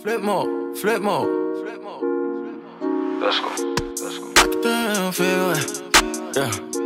Flip mode, flip mode. Let's go. I can feel it. Yeah.